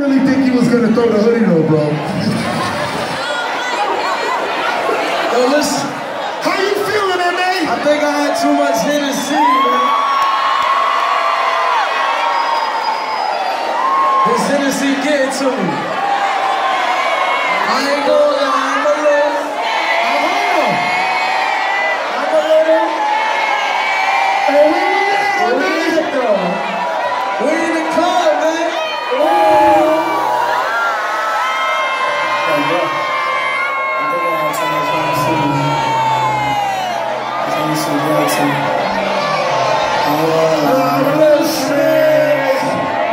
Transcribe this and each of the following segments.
really think he was gonna throw the hoodie though, bro. Yo, listen. How you feeling, man? I think I had too much Hennessy, man. This Hennessy getting to me. I ain't gonna lie, I'm a little. Hey, where we at, man? We in the club, man. Hey, bro. I think I had too much Hennessy. Hennessy getting to me. I'm a little stressed.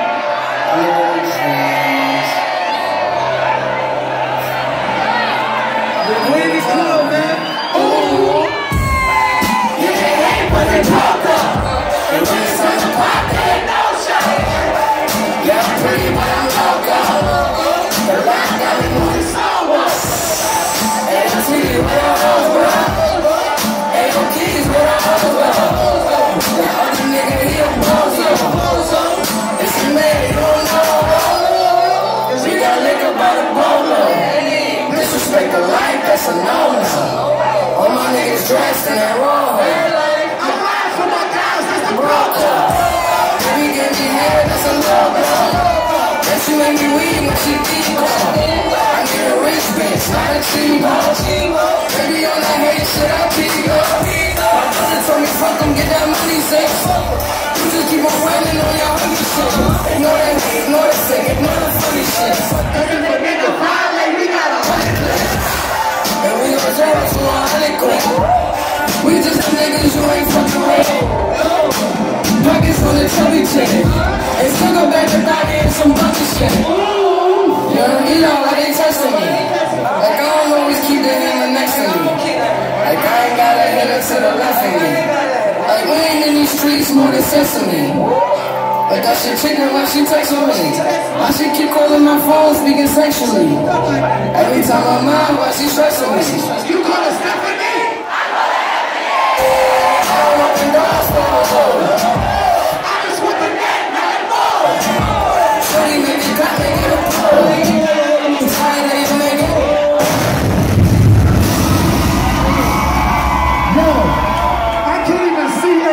We in the club, man. Ooh, you can't hate when they pop up. And when it's time to pop, they no show. Yeah, I'm pretty, but I'm loco. The line got me moving slow. AMT, where I'm over. AOKs, where I'm over. The other nigga, he a bozo. It's a man, you don't know. We got liquor by the bolo. Disrespect the life, that's a no-no. All my niggas dressed in that raw. I'm riding for my guys, that's the broker. Baby give me head, that's a logo. Then she make me weed when she deep. I need a rich bitch, not a cheapo. Baby on that hate shit, I keep up. My brother told me fuck them, get that money safe. You just keep on running on your honey shit. Ignore that hate, ignore that sick, ignore the funny shit. Cause if a nigga violate, we got 100 clips. And we gon' turn to 100 quick. We just the niggas you ain't fucking with. Pockets on the chubby chick. And still go back to Dottie and some bucket shit. You know, you know, like they testing me. Like I don't always keep the hammer next to me. Like I ain't got a hitter to the left of me. Like we ain't in these streets more than sesame. Like that shit chicken when she texting me. Why she keep calling my phone speaking sexually? Every time I'm mad, why she stressing me? You call her Stephanie? I don't want the dogs for her.